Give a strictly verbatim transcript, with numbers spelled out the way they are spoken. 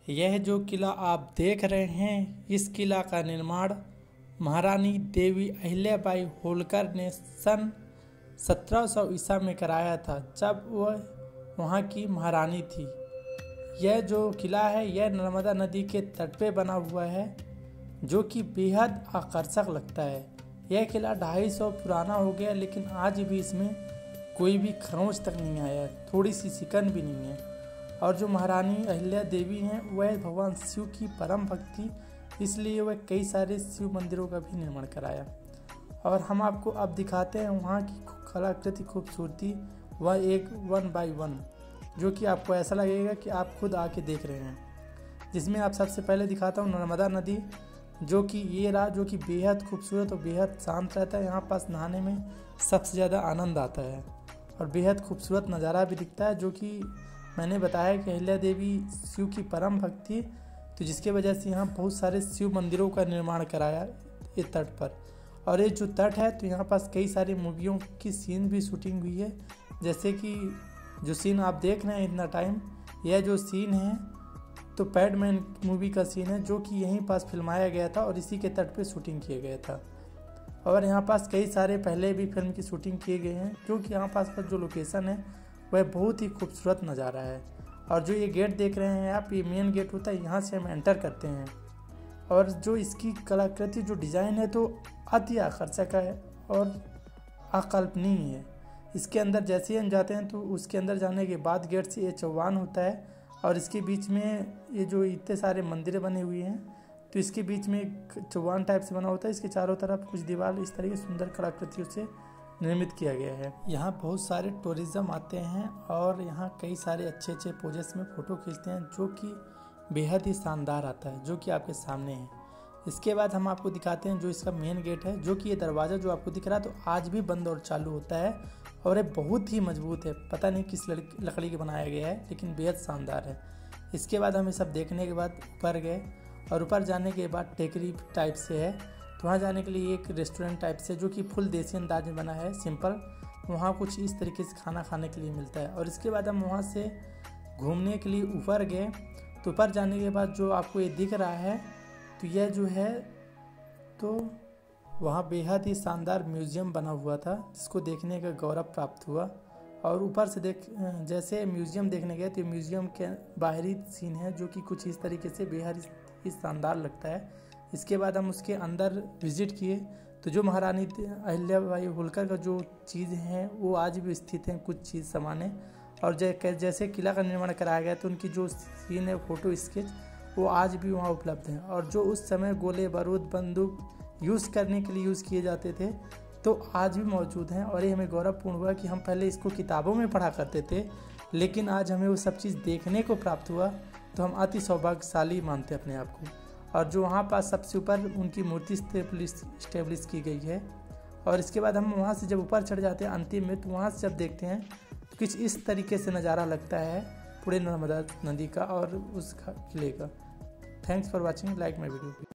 यह जो किला आप देख रहे हैं, इस किला का निर्माण महारानी देवी अहिल्याबाई होलकर ने सन सत्रह सौ ईसा में कराया था, जब वह वहाँ की महारानी थी। यह जो किला है यह नर्मदा नदी के तट पे बना हुआ है, जो कि बेहद आकर्षक लगता है। यह किला ढाई सौ पुराना हो गया, लेकिन आज भी इसमें कोई भी खरोंच तक नहीं आया, थोड़ी सी सिकन भी नहीं है। और जो महारानी अहिल्या देवी हैं वह भगवान शिव की परम भक्त थी, इसलिए वह कई सारे शिव मंदिरों का भी निर्माण कराया। और हम आपको अब दिखाते हैं वहाँ की कलाकृति खूबसूरती, वह एक वन बाय वन, जो कि आपको ऐसा लगेगा कि आप खुद आके देख रहे हैं। जिसमें आप सबसे पहले दिखाता हूँ नर्मदा नदी, जो कि ये रहा, जो कि बेहद खूबसूरत और बेहद शांत रहता है। यहाँ पास नहाने में सबसे ज़्यादा आनंद आता है और बेहद खूबसूरत नज़ारा भी दिखता है, जो कि मैंने बताया कि अहिल्या देवी शिव की परम भक्त थी, तो जिसके वजह से यहाँ बहुत सारे शिव मंदिरों का निर्माण कराया इस तट पर। और ये जो तट है तो यहाँ पास कई सारी मूवियों की सीन भी शूटिंग हुई है, जैसे कि जो सीन आप देख रहे हैं इतना टाइम, यह जो सीन है तो पैडमैन मूवी का सीन है, जो कि यहीं पास फिल्माया गया था और इसी के तट पे शूटिंग किया गया था। और यहाँ पास कई सारे पहले भी फिल्म की शूटिंग किए गए हैं, क्योंकि यहाँ पास का जो लोकेशन है वह बहुत ही खूबसूरत नज़ारा है। और जो ये गेट देख रहे हैं आप, ये मेन गेट होता है, यहाँ से हम एंटर करते हैं। और जो इसकी कलाकृति, जो डिज़ाइन है तो अति आकर्षक है और अकल्पनीय है। इसके अंदर जैसे ही हम जाते हैं तो उसके अंदर जाने के बाद गेट से ये चौवान होता है, और इसके बीच में ये जो इतने सारे मंदिर बने हुए हैं, तो इसके बीच में एक चौवान टाइप से बना होता है। इसके चारों तरफ कुछ दीवार इस तरह की सुंदर कलाकृतियों से निर्मित किया गया है। यहाँ बहुत सारे टूरिज्म आते हैं और यहाँ कई सारे अच्छे अच्छे पोजेस में फ़ोटो खींचते हैं, जो कि बेहद ही शानदार आता है, जो कि आपके सामने है। इसके बाद हम आपको दिखाते हैं जो इसका मेन गेट है, जो कि ये दरवाज़ा जो आपको दिख रहा है तो आज भी बंद और चालू होता है, और ये बहुत ही मजबूत है। पता नहीं किस लकड़ी का बनाया गया है, लेकिन बेहद शानदार है। इसके बाद हम ये सब देखने के बाद ऊपर गए, और ऊपर जाने के बाद टेकरी टाइप से है, तो वहाँ जाने के लिए एक रेस्टोरेंट टाइप से, जो कि फुल देसी अंदाज में बना है, सिंपल। वहाँ कुछ इस तरीके से खाना खाने के लिए मिलता है। और इसके बाद हम वहाँ से घूमने के लिए ऊपर गए, तो ऊपर जाने के बाद जो आपको ये दिख रहा है, तो यह जो है तो वहाँ बेहद ही शानदार म्यूज़ियम बना हुआ था, जिसको देखने का गौरव प्राप्त हुआ। और ऊपर से देख जैसे म्यूज़ियम देखने गए तो म्यूज़ियम के बाहरी सीन है, जो कि कुछ इस तरीके से बेहद ही शानदार लगता है। इसके बाद हम उसके अंदर विज़िट किए, तो जो महारानी अहिल्याबाई होलकर का जो चीज़ हैं वो आज भी स्थित हैं, कुछ चीज़ सामान्य। और जैसे किला का निर्माण कराया गया तो उनकी जो सीन है, फ़ोटो स्केच, वो आज भी वहाँ उपलब्ध हैं। और जो उस समय गोले बारूद बंदूक यूज़ करने के लिए यूज़ किए जाते थे, तो आज भी मौजूद हैं। और ये हमें गौरवपूर्ण हुआ कि हम पहले इसको किताबों में पढ़ा करते थे, लेकिन आज हमें वो सब चीज़ देखने को प्राप्त हुआ, तो हम अति सौभाग्यशाली मानते हैं अपने आप को। और जो वहाँ पास सबसे ऊपर उनकी मूर्ति स्टेब्लिश की गई है। और इसके बाद हम वहाँ से जब ऊपर चढ़ जाते हैं अंतिम में, तो वहाँ से जब देखते हैं कुछ इस तरीके से नज़ारा लगता है पूरे नर्मदा नदी का और उस किले का। Thanks for watching, like my video.